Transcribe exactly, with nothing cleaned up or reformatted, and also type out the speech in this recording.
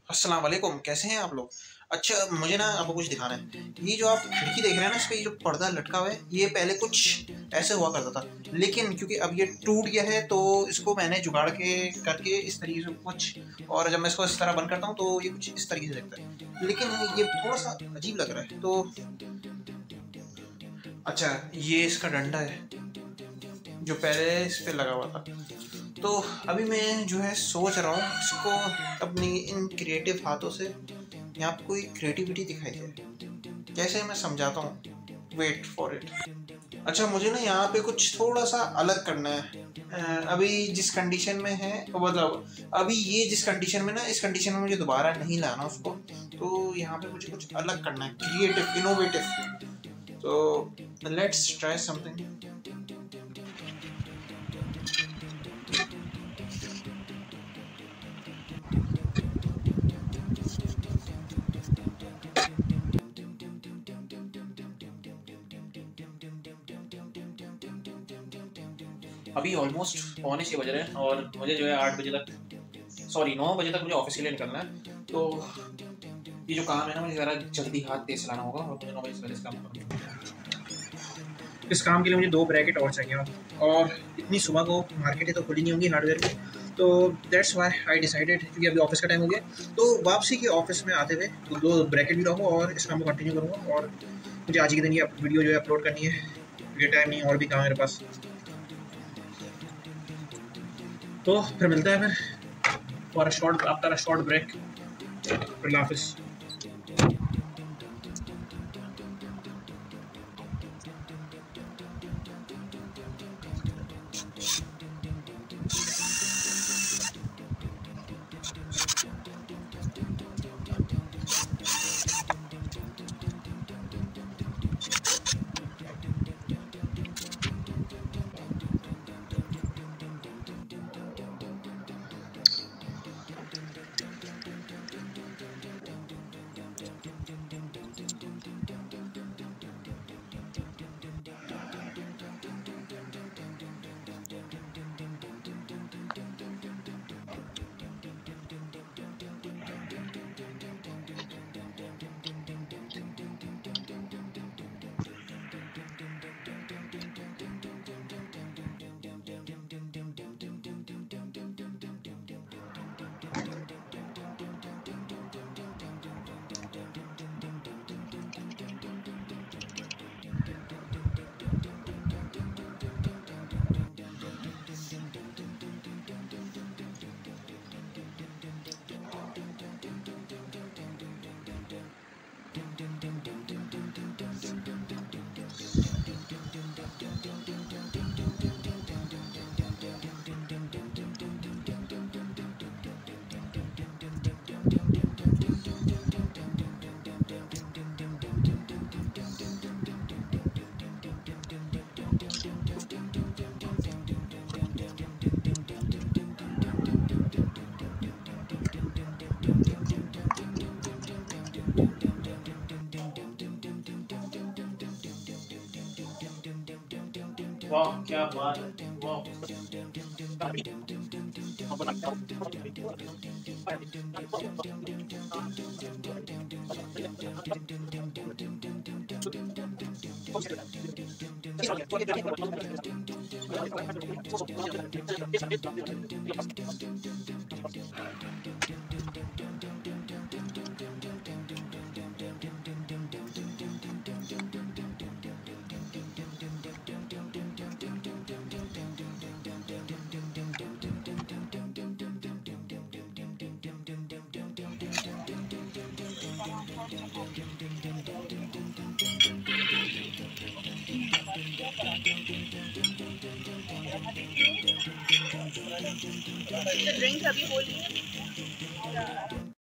अस्सलाम वालेकुम, कैसे हैं आप लोग? अच्छा, मुझे ना आपको कुछ दिखाना है। ये जो आप खिड़की देख रहे हैं ना, इस पे ये जो पर्दा लटका हुआ है, ये पहले कुछ ऐसे हुआ करता था। लेकिन क्योंकि अब ये टूट गया है, तो इसको मैंने जुगाड़ के करके इस तरीके से कुछ, और जब मैं इसको इस तरह बंद करता हूँ, तो ये कुछ इस तरीके से दिखता है। लेकिन ये थोड़ा-सा अजीब लग रहा है। तो अच्छा, ये इसका डंडा है, जो पहले इस पे लगा हुआ था। तो अभी मैं जो है सोच रहा हूँ इसको अपनी इन क्रिएटिव हाथों से यहाँ पे कोई क्रिएटिविटी दिखाई दे। कैसे मैं समझाता हूँ, वेट फॉर इट। अच्छा, मुझे ना यहाँ पे कुछ थोड़ा सा अलग करना है। अ, अभी जिस कंडीशन में है, मतलब अभी ये जिस कंडीशन में ना, इस कंडीशन में मुझे दोबारा नहीं लाना उसको। तो यहाँ पे मुझे कुछ अलग करना है, क्रिएटिव, इनोवेटिव। तो लेट्स ट्राई समथिंग। अभी ऑलमोस्ट पौने छः बज रहे हैं और मुझे जो है आठ बजे तक, सॉरी नौ बजे तक मुझे ऑफिस के लिए निकलना है। तो ये जो काम है ना, मुझे ज़रा जल्दी हाथ तेज चलाना होगा और मुझे नौ बजे से पहले इस काम को करना होगा। इस काम के लिए मुझे दो ब्रैकेट और चाहिए, और इतनी सुबह को मार्केटें तो खुली नहीं होंगी हार्डवेयर की। तो दैट्स वाई आई डिसाइडेड, क्योंकि अभी ऑफिस का टाइम हो गया, तो वापसी के ऑफिस में आते हुए तो दो ब्रैकेट भी लाऊंगा और इस काम को कंटिन्यू करूँगा। और मुझे आज के दिन ये वीडियो जो है अपलोड करनी है, ये टाइम नहीं और भी काम है मेरे पास। तो फिर मिलता है फिर for a short after a short break. अल्लाह हाफिज़। वाह क्या बात है, वाह। ड्रिंक अभी बोलिए।